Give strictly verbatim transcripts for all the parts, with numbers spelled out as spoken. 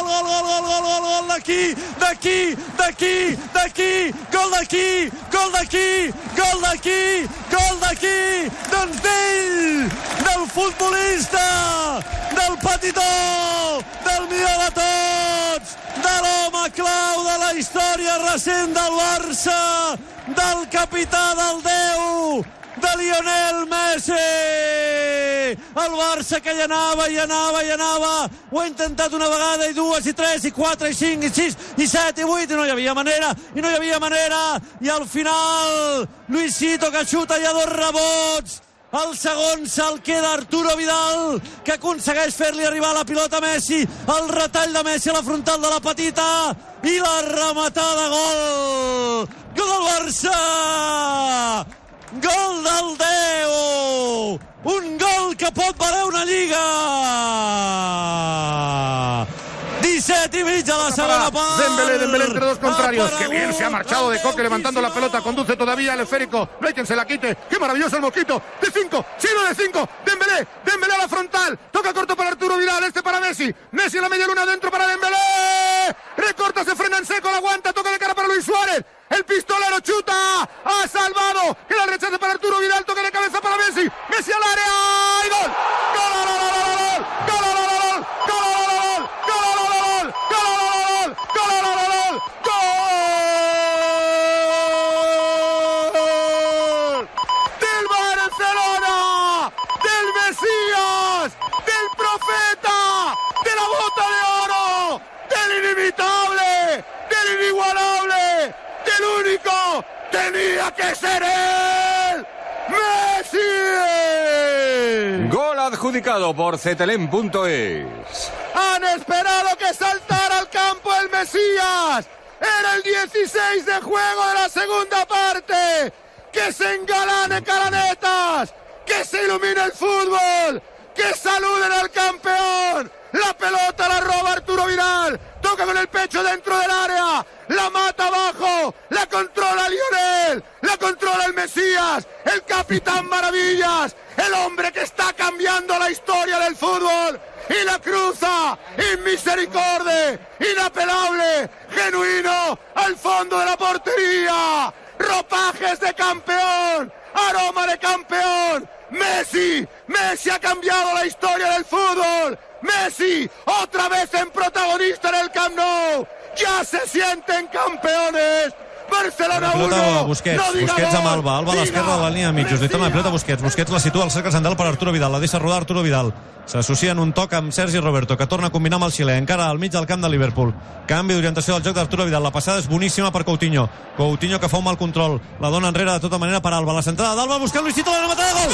gol, gol, d'aquí, d'aquí, d'aquí, d'aquí, gol d'aquí, gol d'aquí, gol d'aquí, gol d'aquí, doncs d'ell, del futbolista, del petitó, del millor de tots, de l'home clau de la història recent del Barça, del capità del Déu, de Lionel Messi. El Barça que hi anava, hi anava, hi anava, ho ha intentat una vegada i dues i tres i quatre i cinc i sis i set i vuit i no hi havia manera, i no hi havia manera, i al final Luisito que xuta i a dos rebots. El segon se'l queda Arturo Vidal, que aconsegueix fer-li arribar la pilota a Messi, el retall de Messi a la frontal de la petita i la rematada, gol! Gol del Barça! Gol del Déu! Un gol que pot valer una lliga! disset y media la segunda parte. Dembélé, Dembélé entre dos contrarios. Qué bien se ha marchado de Coque levantando la pelota. Conduce todavía el esférico. No hay quien se la quite. Qué maravilloso el mosquito. De cinco, sino de cinco. Dembélé, Dembélé a la frontal. Toca corto para Arturo Vidal. Este para Messi. Messi en la media luna dentro para Dembélé. Recorta, se frena en seco, la aguanta. Toca de cara para Luis Suárez. El pistolero chuta. Ha salvado. Queda el rechace para Arturo Vidal. Toca de cabeza para Messi. Messi al área. ¡Y gol! ¡Gol! ¡Gol! ¡Gol! ¡Gol! ¡Tenía que ser él! ¡Messi! Gol adjudicado por Cetelem punto es. Han esperado que saltara al campo el Mesías. Era el dieciséis de juego de la segunda parte. Que se engalane Caranetas. Que se ilumine el fútbol. Que saluden al campeón. La pelota la roba Arturo Vidal. Toca con el pecho dentro del área. La mata abajo. La controla Lionel. La controla el Mesías. El capitán Maravillas. El hombre que está cambiando la historia del fútbol. Y la cruza. Inmisericordia. Inapelable. Genuino. Al fondo de la portería. Ropajes de campeón. Aroma de campeón. Messi. Messi ha cambiado la historia del fútbol. Messi, otra vez en protagonista en el Camp Nou. Ya se sienten campeones. Barcelona uno. Busquets, no Busquets amb Alba. Alba a l'esquerra de la línia de mitjos. Li torna la pilota a Busquets. Busquets la situa al cercle central per Arturo Vidal. La deixa rodar Arturo Vidal. S'associa en un toc amb Sergi Roberto, que torna a combinar amb el xilè. Encara al mig del camp de Liverpool. Canvi d'orientació del joc d'Arturo Vidal. La passada és boníssima per Coutinho. Coutinho que fa un mal control. La dona enrere de tota manera per Alba. La centrada d'Alba buscant Luisito, la rematada, gol!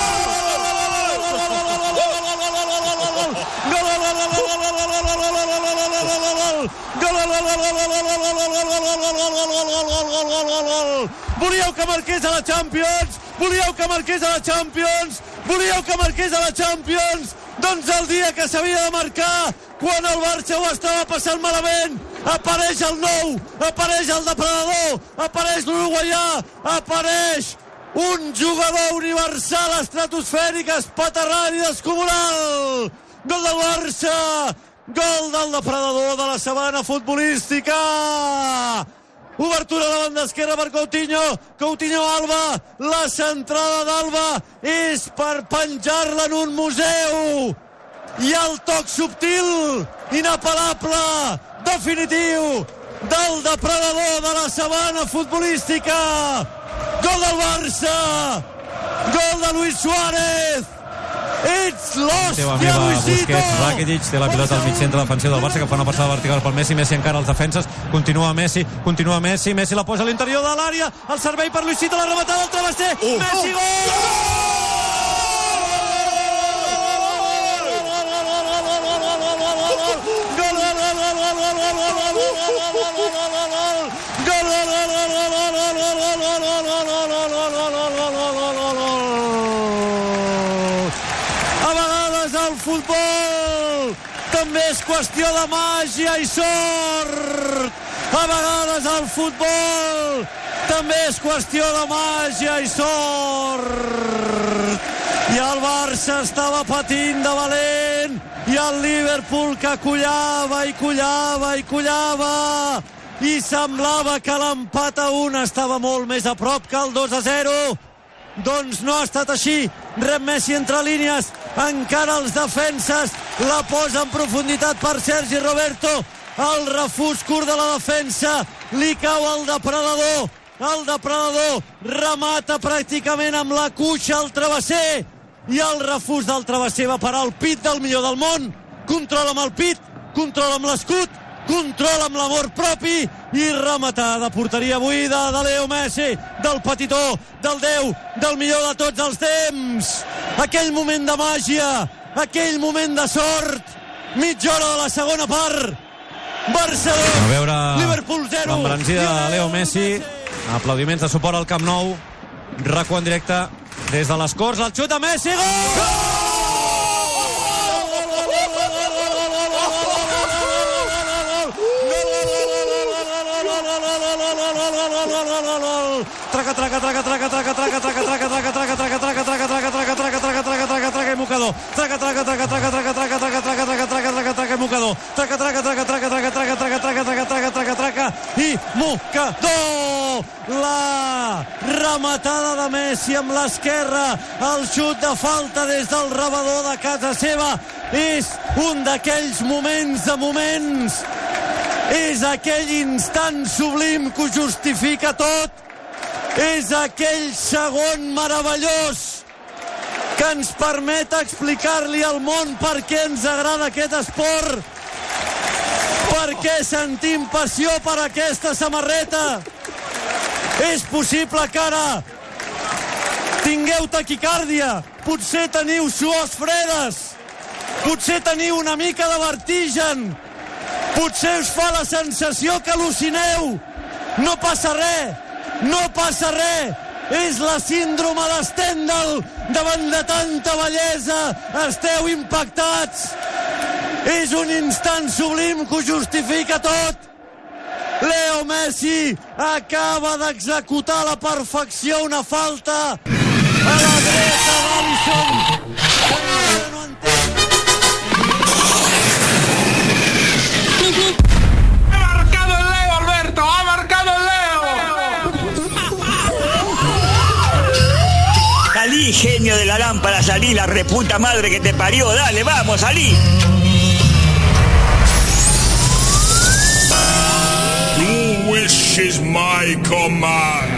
Volíeu que marqués a la Champions? Volíeu que marqués a la Champions? Volíeu que marqués a la Champions? Doncs el dia que s'havia de marcar, quan el Barça ho estava passant malament, apareix el nou, apareix el depredador, apareix l'uruguaià, apareix un jugador universal, estratosfèric, espaterrani, descomunal. Gol del Barça, gol del depredador de la sabana futbolística. Obertura a la banda esquerra per Coutinho. Coutinho Alba. La centrada d'Alba és per penjar-la en un museu. I el toc subtil, inapel·lable, definitiu, del depredador de la sabana futbolística. Gol del Barça. Gol de Luis Suárez. Ets l'hòstia, Luisito! Busquets, Rakitic, té la pilota al mig centre defensiu del Barça, que fa una passada vertical pel Messi. Messi encara als defenses, continua Messi, continua Messi, Messi la posa a l'interior de l'àrea, el servei per Luisito, la rematada del travesser, uh, Messi, gol! Futbol també és qüestió de màgia i sort. A vegades el futbol també és qüestió de màgia i sort. I el Barça estava patint de valent i el Liverpool que collava i collava i collava i semblava que l'empat a un estava molt més a prop que el dos a zero. Doncs no ha estat així. Rep Messi entre línies, encara els defenses, la posa en profunditat per Sergi Roberto, el refús curt de la defensa, li cau el depredador, el depredador remata pràcticament amb la cuixa al travesser i el refús del travesser va parar al pit del millor del món. Controla amb el pit, controla amb l'escut, controla amb l'amor propi i rematada, porteria buida de Leo Messi, del petitó, del déu, del millor de tots els temps. Aquell moment de màgia, aquell moment de sort, mitja hora de la segona part. Barcelona, a veure Liverpool zero. L'embranzida de Leo Messi, aplaudiments de suport al Camp Nou, RAC u en directe des de les Corts, el xut de Messi, gol! Traca, traca, traca, traca, traca, traca, traca, traca, traca, traca, traca, traca, traca, traca, traca, traca, traca, traca, traca, traca, i mocador. Traca, traca, traca, traca, traca, traca, traca, traca, traca, traca, traca, traca, i mocador. Traca, traca, traca, traca, traca, traca, traca, traca, traca, traca, traca, traca, i mocador. La rematada de Messi amb l'esquerra, el xut de falta des del rebedor de casa seva. És un d'aquells moments de moments. És aquell instant sublim que ho justifica tot. És aquell segon meravellós que ens permet explicar-li al món per què ens agrada aquest esport, per què sentim passió per aquesta samarreta. És possible que ara tingueu taquicàrdia, potser teniu suors fredes, potser teniu una mica de vertigen, potser us fa la sensació que al·lucineu. No passa res, no passa res. És la síndrome de Stendhal. Davant de tanta bellesa esteu impactats. És un instant sublim que ho justifica tot. Leo Messi acaba d'executar a la perfecció una falta a la dreta d'Alisson. No entenc. Salí, genio de la lámpara, salí, la reputa madre que te parió, dale, vamos, salí. Your wish is my command.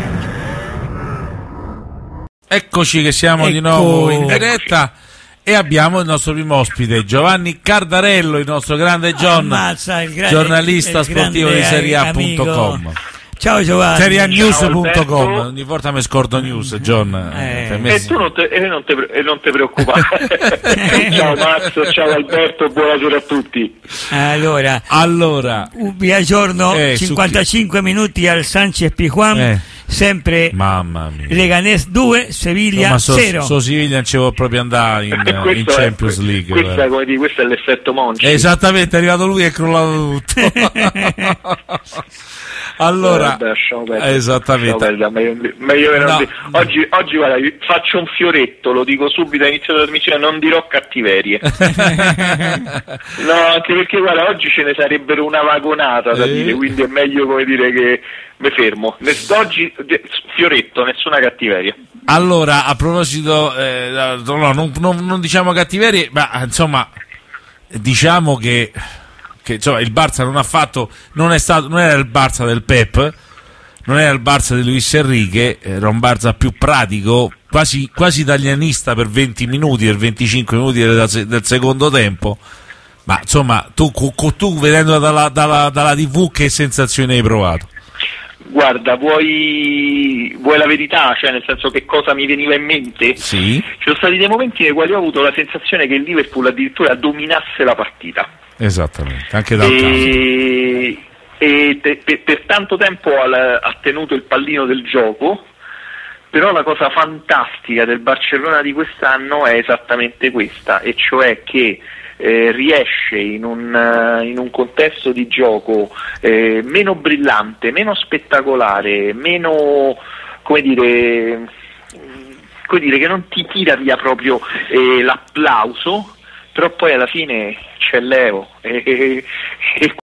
Eccoci che siamo ecco. di nuovo in diretta e abbiamo il nostro primo ospite, Giovanni Cardarello, il nostro grande John, Ammazza, il grande, giornalista il sportivo di Serie A punto com. Ciao Giovanni. Serie A News punto com. Ogni volta mi scordo news, John. Eh. Eh, e tu non te, e non te, e non te preoccupare. Ciao Max, ciao Alberto, buonasera a tutti. Allora, allora via giorno, eh, cinquantacinque minuti al Sánchez Pizjuán. Eh. Sempre mamma mia. Leganés due, Seviglia zero. So, so Siviglia non ci vuole proprio andare in, in Champions è, League. Questo è, come dire, questo è l'effetto Monchi. Esattamente, è arrivato lui e è crollato tutto. Allora, eh, vabbè, esattamente. Perdere, meglio, meglio no. Oggi, oggi guarda, faccio un fioretto, lo dico subito all'inizio della trasmissione, non dirò cattiverie. No, anche perché guarda, oggi ce ne sarebbero una vagonata da eh. dire, quindi è meglio, come dire, che mi fermo. Oggi fioretto, nessuna cattiveria. Allora, a proposito, eh, no, non, non, non diciamo cattiverie, ma insomma, diciamo che che insomma, il Barça non ha fatto, non è stato, non era il Barça del Pep, non era il Barça di Luis Enrique, era un Barça più pratico, quasi, quasi italianista per venti minuti, per venticinque minuti del, del secondo tempo. Ma insomma, tu, tu vedendo dalla, dalla, dalla tivù, che sensazione hai provato? Guarda, vuoi, vuoi la verità, cioè nel senso che cosa mi veniva in mente? Sì. Ci sono stati dei momenti nei quali ho avuto la sensazione che il Liverpool addirittura dominasse la partita. Esattamente, anche dal e, e te, per, per tanto tempo ha, ha tenuto il pallino del gioco, però la cosa fantastica del Barcellona di quest'anno è esattamente questa, e cioè che eh, riesce in un, uh, in un contesto di gioco eh, meno brillante, meno spettacolare, meno, come dire, come dire che non ti tira via proprio eh, l'applauso, però poi alla fine c'è l'Evo e, e, e